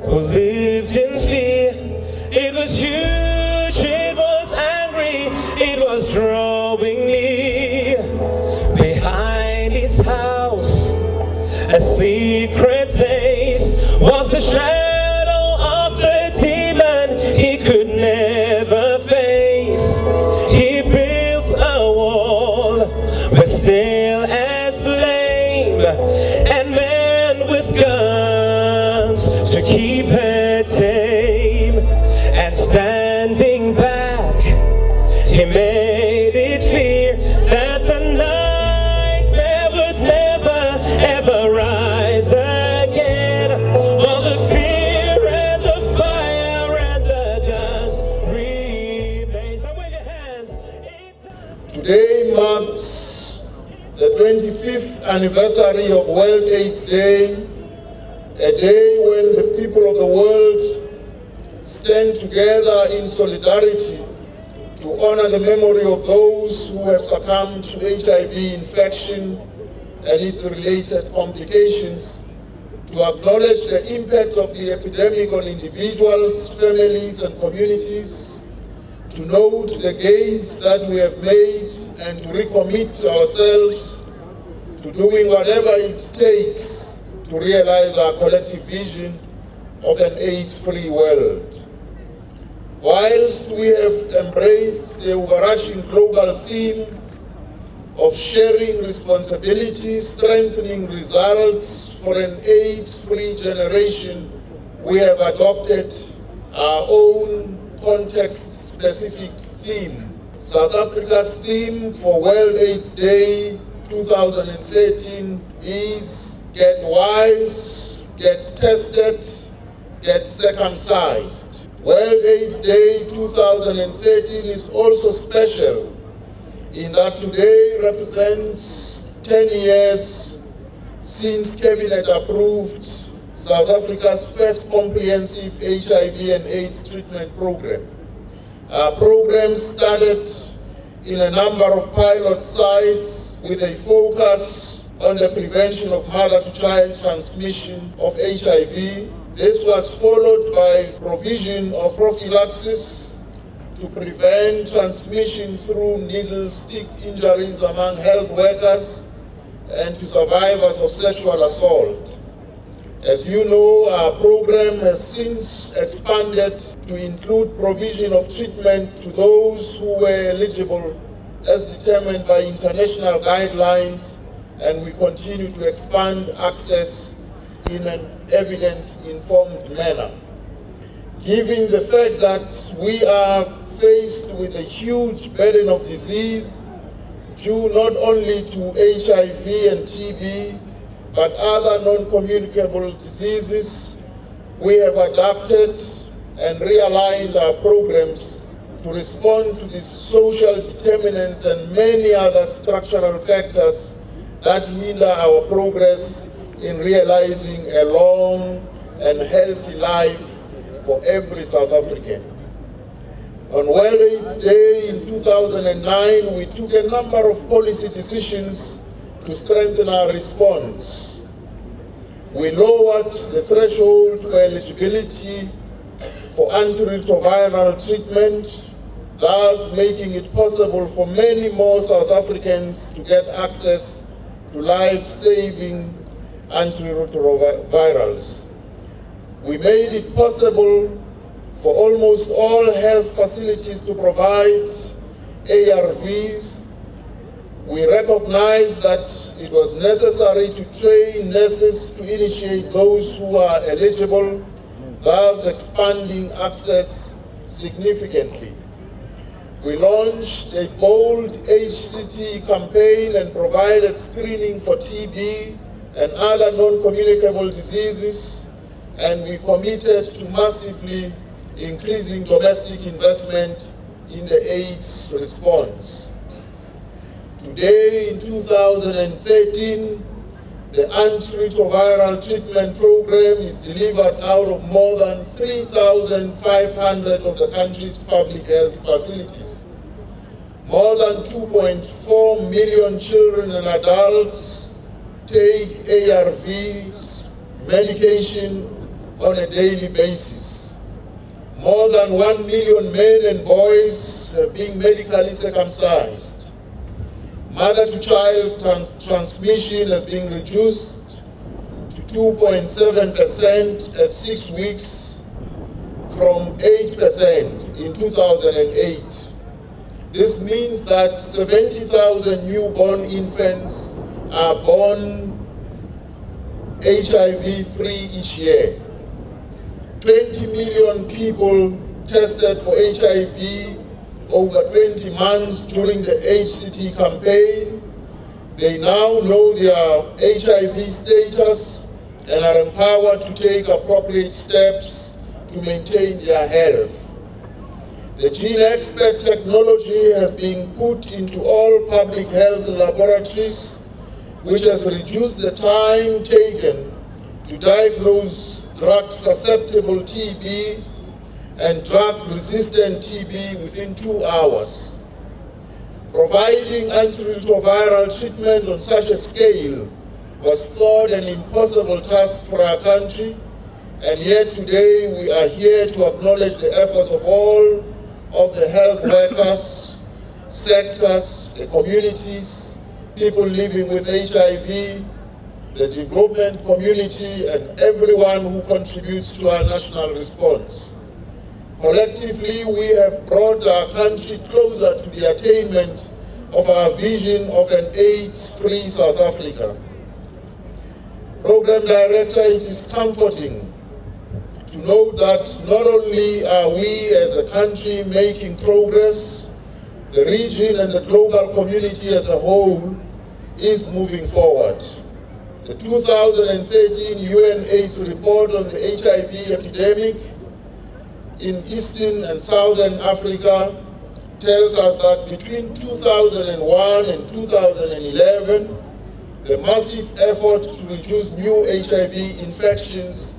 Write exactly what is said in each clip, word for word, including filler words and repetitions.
who lived in fear. It was huge, it was angry, it was drawing near. Behind his house, a secret place, was the shadow of the demon he could never face. He built a wall, but still as flame, and men with guns to keep her tame. And standing back, he made it clear that the nightmare would never ever rise again. For the fear and the fire and the dust remain. So wave your hands. Today marks the twenty-fifth anniversary of World AIDS Day, a day when the people of the world stand together in solidarity to honor the memory of those who have succumbed to H I V infection and its related complications, to acknowledge the impact of the epidemic on individuals, families, and communities, to note the gains that we have made, and to recommit ourselves to doing whatever it takes to realize our collective vision of an AIDS-free world. Whilst we have embraced the overarching global theme of sharing responsibility, strengthening results for an AIDS-free generation, we have adopted our own context-specific theme. South Africa's theme for World AIDS Day two thousand thirteen is Get Wise, Get Tested, Get Circumcised. World AIDS Day two thousand thirteen is also special in that today represents ten years since Cabinet approved South Africa's first comprehensive H I V and AIDS treatment program. Our program started in a number of pilot sites with a focus on the prevention of mother-to-child transmission of H I V. This was followed by provision of prophylaxis to prevent transmission through needle stick injuries among health workers and to survivors of sexual assault. As you know, our program has since expanded to include provision of treatment to those who were eligible as determined by international guidelines, and we continue to expand access in an evidence-informed manner. Given the fact that we are faced with a huge burden of disease due not only to H I V and T B, but other non-communicable diseases, we have adapted and realigned our programs to respond to these social determinants and many other structural factors that hinder our progress in realizing a long and healthy life for every South African. On World AIDS Day in two thousand nine, we took a number of policy decisions to strengthen our response. We lowered the threshold for eligibility for antiretroviral treatment, thus making it possible for many more South Africans to get access to life-saving antiretrovirals. We made it possible for almost all health facilities to provide A R Vs. We recognized that it was necessary to train nurses to initiate those who are eligible, thus expanding access significantly. We launched a bold H C T campaign and provided screening for T B and other non-communicable diseases, and we committed to massively increasing domestic investment in the AIDS response. Today, in two thousand thirteen, the antiretroviral treatment program is delivered out of more than three thousand five hundred of the country's public health facilities. More than two point four million children and adults take A R Vs, medication, on a daily basis. More than one million men and boys have been medically circumcised. Mother-to-child tran- transmission has been reduced to two point seven percent at six weeks from eight percent in two thousand eight. This means that seventy thousand newborn infants are born H I V-free each year. twenty million people tested for H I V over twenty months during the H C T campaign. They now know their H I V status and are empowered to take appropriate steps to maintain their health. The GeneXpert technology has been put into all public health laboratories, which has reduced the time taken to diagnose drug-susceptible T B and drug-resistant T B within two hours. Providing antiretroviral treatment on such a scale was thought an impossible task for our country, and yet today we are here to acknowledge the efforts of all of the health workers, sectors, the communities, people living with H I V, the development community, and everyone who contributes to our national response. Collectively, we have brought our country closer to the attainment of our vision of an AIDS-free South Africa. Program Director, it is comforting to note that not only are we as a country making progress, the region and the global community as a whole is moving forward. The two thousand thirteen U N AIDS report on the H I V epidemic in Eastern and Southern Africa tells us that between two thousand one and two thousand eleven, the massive effort to reduce new H I V infections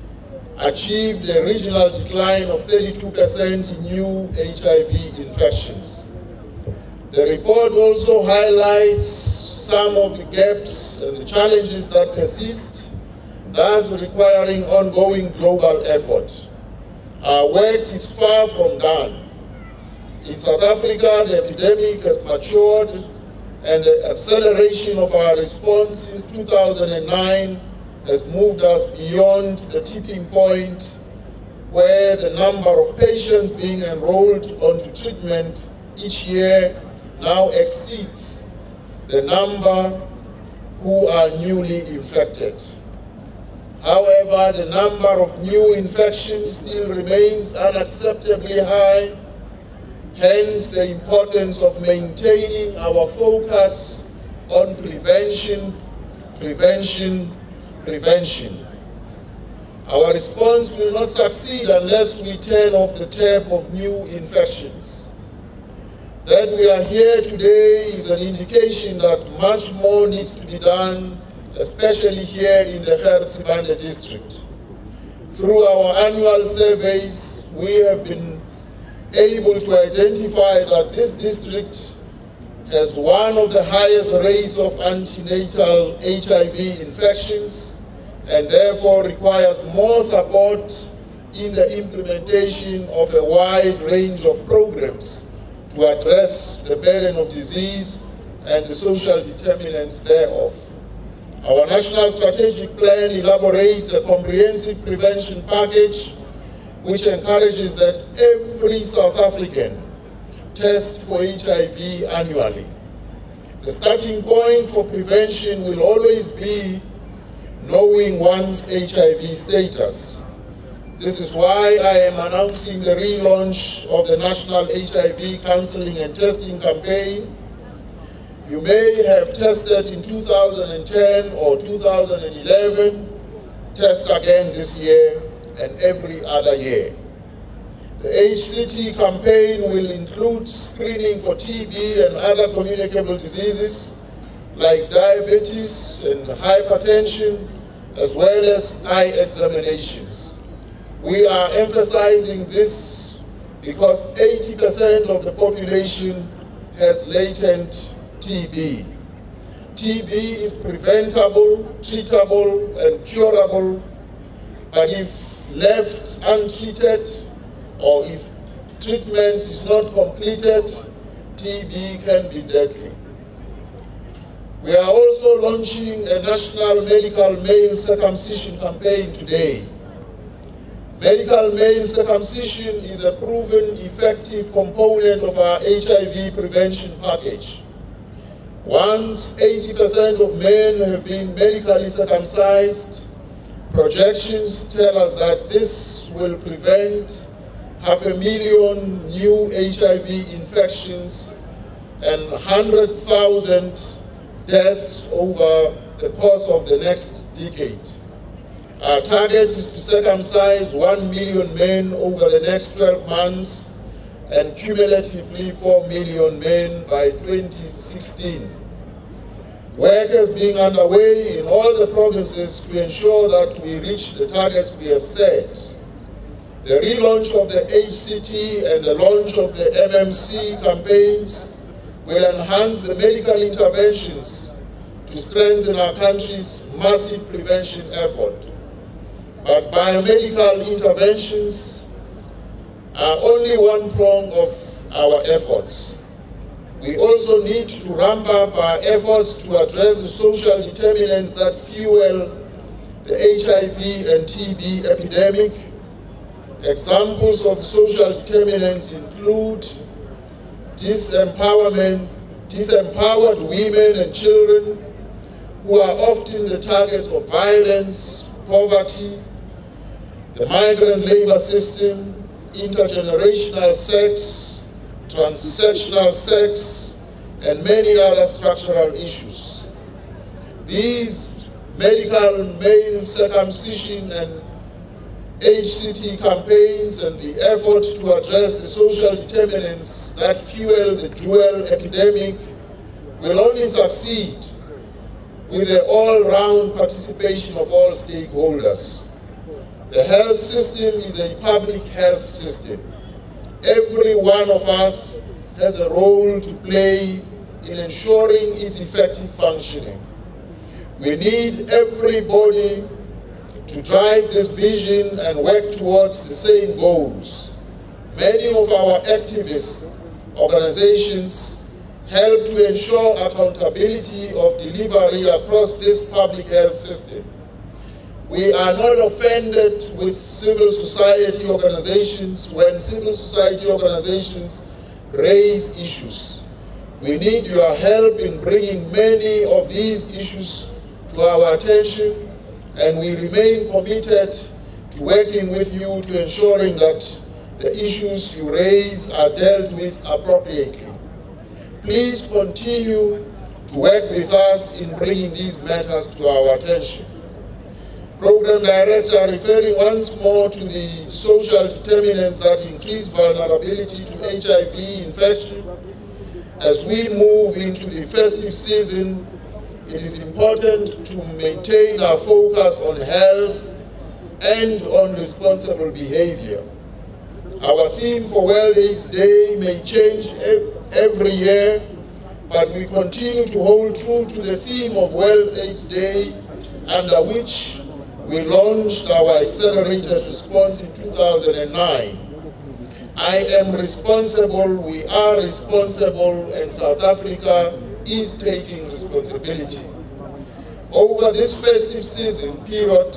achieved a regional decline of thirty-two percent in new H I V infections. The report also highlights some of the gaps and the challenges that persist, thus requiring ongoing global effort. Our work is far from done. In South Africa, the epidemic has matured, and the acceleration of our response since two thousand nine has moved us beyond the tipping point where the number of patients being enrolled onto treatment each year now exceeds the number who are newly infected. However, the number of new infections still remains unacceptably high, hence the importance of maintaining our focus on prevention, prevention, prevention. Our response will not succeed unless we turn off the tap of new infections. That we are here today is an indication that much more needs to be done, especially here in the Garetsenbande district. Through our annual surveys, we have been able to identify that this district has one of the highest rates of antenatal H I V infections and therefore requires more support in the implementation of a wide range of programs to address the burden of disease and the social determinants thereof. Our National Strategic Plan elaborates a comprehensive prevention package which encourages that every South African test for H I V annually. The starting point for prevention will always be knowing one's H I V status. This is why I am announcing the relaunch of the National H I V Counseling and Testing Campaign. You may have tested in two thousand ten or two thousand eleven, test again this year and every other year. The H C T campaign will include screening for T B and other communicable diseases like diabetes and hypertension, as well as eye examinations. We are emphasizing this because eighty percent of the population has latent T B. T B is preventable, treatable, and curable but if left untreated or if treatment is not completed, T B can be deadly. We are also launching a national medical male circumcision campaign today. Medical male circumcision is a proven effective component of our H I V prevention package. Once eighty percent of men have been medically circumcised, projections tell us that this will prevent half a million new H I V infections and one hundred thousand deaths over the course of the next decade. Our target is to circumcise one million men over the next twelve months and cumulatively four million men by twenty sixteen. Work is being underway in all the provinces to ensure that we reach the targets we have set. The relaunch of the H C T and the launch of the M M C campaigns will enhance the medical interventions to strengthen our country's massive prevention effort. But biomedical interventions are only one prong of our efforts. We also need to ramp up our efforts to address the social determinants that fuel the H I V and T B epidemic. Examples of social determinants include disempowerment, disempowered women and children who are often the targets of violence, poverty, the migrant labor system, intergenerational sex, transsexual sex, and many other structural issues. These medical male circumcision and H C T campaigns and the effort to address the social determinants that fuel the dual epidemic will only succeed with the all-round participation of all stakeholders. The health system is a public health system. Every one of us has a role to play in ensuring its effective functioning. We need everybody to drive this vision and work towards the same goals. Many of our activist organizations help to ensure accountability of delivery across this public health system. We are not offended with civil society organizations when civil society organizations raise issues. We need your help in bringing many of these issues to our attention, and we remain committed to working with you to ensuring that the issues you raise are dealt with appropriately. Please continue to work with us in bringing these matters to our attention. Program Director, referring once more to the social determinants that increase vulnerability to H I V infection, as we move into the festive season, it is important to maintain our focus on health and on responsible behavior. Our theme for World AIDS Day may change every year, but we continue to hold true to the theme of World AIDS Day, under which we launched our accelerated response in two thousand nine. I am responsible, we are responsible, and South Africa is taking responsibility. Over this festive season period,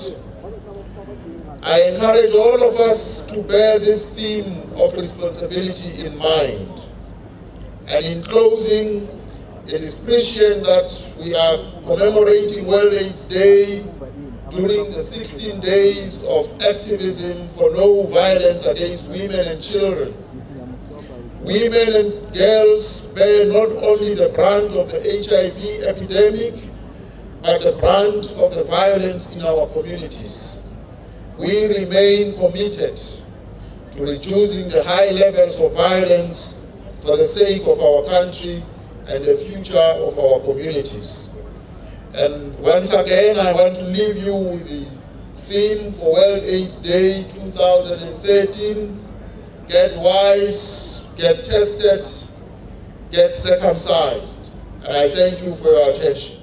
I encourage all of us to bear this theme of responsibility in mind. And in closing, it is prescient that we are commemorating World AIDS Day during the sixteen days of activism for no violence against women and children. Women and girls bear not only the brunt of the H I V epidemic, but the brunt of the violence in our communities. We remain committed to reducing the high levels of violence for the sake of our country and the future of our communities. And once again, I want to leave you with the theme for World AIDS Day two thousand thirteen, get wise, get tested, get circumcised. And I thank you for your attention.